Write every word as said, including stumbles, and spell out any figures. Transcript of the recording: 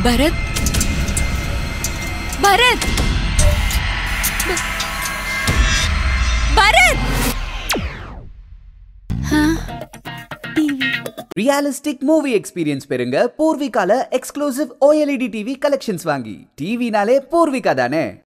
Bharat Bharat Bharat Realistic movie experience பெறுங்க Poorvikaல exclusive O L E D T V collections வாங்கி. TV நாலே Poorvika தானே.